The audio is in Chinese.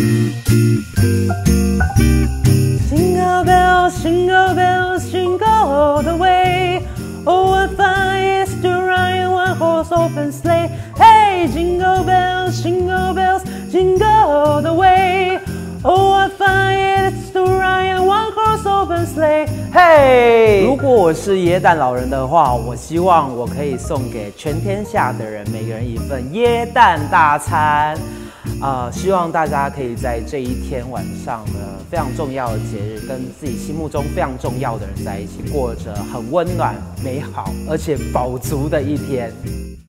Jingle bells, jingle bells, jingle all the way. Oh, what fun it is to ride in one horse open sleigh. Hey, jingle bells, jingle all the way. Oh, what fun it is to ride in one horse open sleigh. Hey， 如果我是耶诞老人的话，我希望我可以送给全天下的人每个人一份耶诞大餐。希望大家可以在这一天晚上呢，非常重要的节日，跟自己心目中非常重要的人在一起，过着很温暖、美好而且饱足的一天。